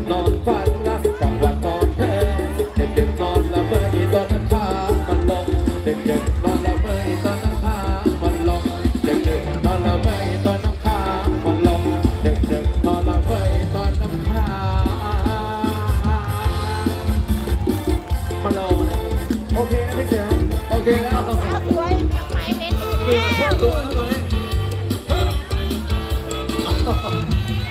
กๆนอนฝันนะกลางวันนอนแพ้เด็กๆนอนละเมอตอนนั้นพามันลงเด็กๆนอนละเมอตอนนั้นพามันลงเด็กๆนอนละเมอตอนนั้นพามันลงเด็กๆนอนละเมอตอนนั้นพามันลงโอเคนะพี่เจ๋งโอเคแล้วสวยหมายเลขแล้วขอบคุณลูกขอบคุณ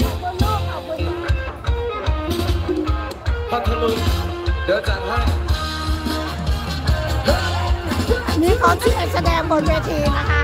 พัทลุงเดี๋ยวจัดให้นี่เขาที่แสดงบนเวทีนะคะ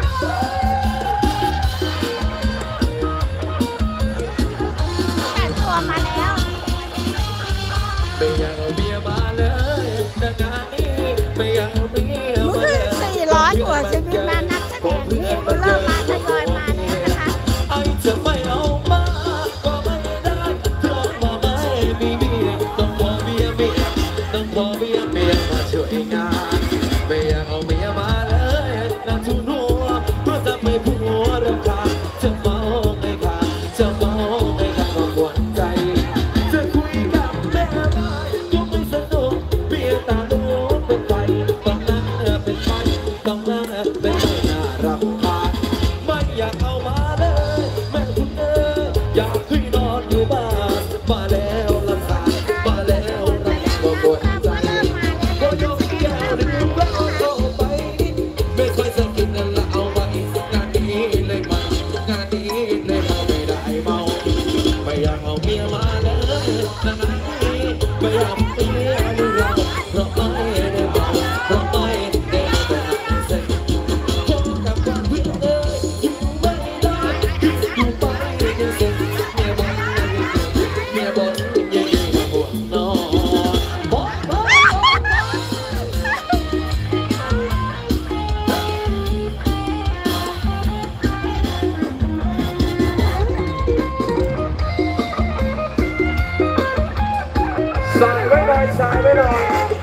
แต่งตัวมาแล้วไม่อยากเอาเบียร์มาเลยแต่งานนี้ไม่อยากเอาเบียร์มาเลย 400 กว่าชีวิตมานักแสดงนี่ก็เริ่มมาทยอยมาแล้วนะคะไอ้จะไม่เอามาก็ไม่ได้เพราะว่าไม่มีเบียร์ต้องขอเบียร์ต้องขอเบียร์มาช่วยงานไม่อยากเอาเบียร์มาเลยน่าทุนหัวเพราะจะไม่พูดเรื่องขาดจะเมาไม่ขาดจะเมาไม่ขาดก็ปวดใจจะคุยกับแม่ได้ก็ไม่สนุกเบียร์ตาลูกเป็นไฟต้องนั่งเป็นไฟต้องนั่งเป็นไฟน่ารับทานไม่อยากเอามาเลยแม่คุณอยากให้นอนอยู่บ้านมาแล้วลำคาญมาแล้วรักก็ปวดใจก็ยกแก้วดื่มแล้วเข้าไปไม่ค่อยสกินนั่นละเอาไว้งานนี้เลยมางานนี้เลยมาไม่ได้เมาไม่อยากเอาเมียมาเลยงานนี้ไม่อยากเมียเลยเราเพราะไม่ได้เมาเพราะไม่ได้มาเซ็งพบกับความเพื่อนอยู่ไม่ได้อยู่ไปยังเซ็งเมียบนยังมาปวดนอนสายไว้หน่อยสายไว้หน่อย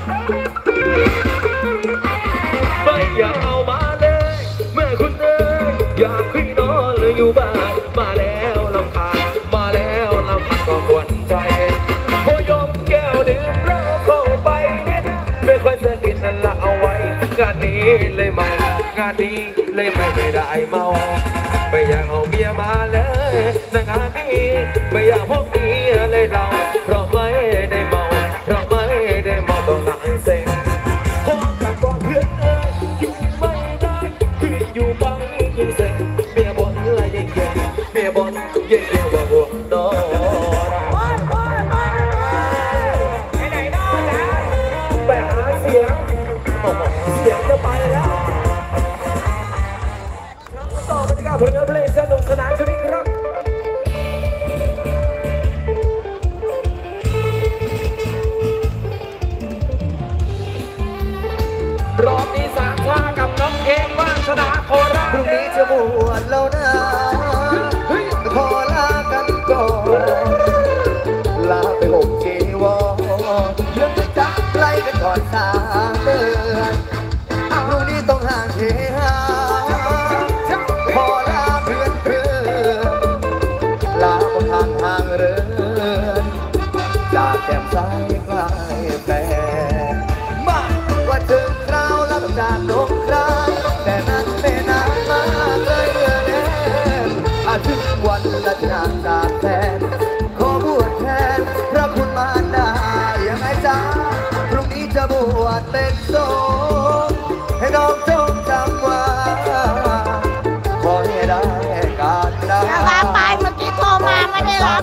ไม่อยากเอามาเลยแม่คุณอยากให้นอนเลยอยู่บ้านมาแล้วลำคาญมาแล้วลำคาญก็ปวดใจพอยกแก้วดื่มแล้วเข้าไปนิดไม่ค่อยจะกินนั่นละเอาไว้งานนี้เลยเมางานนี้เลยไม่ได้เมาไม่อยากเอาเบียร์มาเลยแต่งานนี้ไม่อยากพบเมียเลยเราเพราะไม่ได้เมาเพราะไม่ได้เมาต้องนั่งเซ็งพบกับกองเพื่อนอยู่ไม่ได้คืออยู่ไปยิ่งเซ็งเมียบนอะไรยิ่งเย็นเมียบนยิ่งเย็นกว่าห่วงนอนไปไหนนอนนะไปหาเสียงจะไปแล้วต่อไปกับผลงานเพลงสนุกสนานกันอีกครับ รอบนี้สามชากับน้องเอกวาสนาโคราชพรุ่งนี้จะบวชแล้วนะขอลากันก่อนลาไปห่มจีวรยังจะจับไล่กันก่อน3 เดือนพรุ่งนี้ต้องห่างเทหาขอลาเพื่อนลาบนทางห่างเรือนจากแก้มซ้ายใกล้แฟนมาว่าถึงคราวแล้วต้องจากโลกคราวแต่นั้นไม่นานมากเลยเมื่อเล่นอาถึงวันละนานจากแฟนขอบวชแทนพระคุณมารดายังไงจ๊ะพรุ่งนี้จะบวชเป็นสงฆ์ให้น้องจงจำไว้ขอให้ได้การได้รับไปเมื่อกี้โทรมาไม่ได้รับ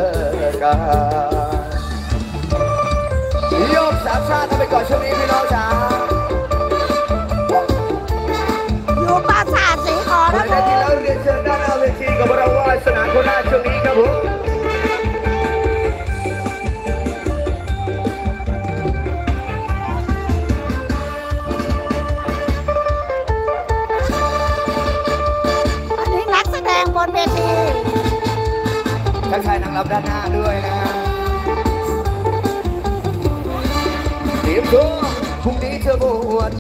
โยกสามชาติทำไปก่อนช่วงนี้พี่น้องจ๋าอยู่ปราสาทสีขอแล้วที่เราเรียนเชิญด้านหน้าเวทีกับเราว่าสนามโคราชช่วงนี้ครับผมอันนี้นักแสดงบนเวทีทักทายนางรำด้านหน้าด้วยนะฮะเตรียมตัวพรุ่งนี้จะบวช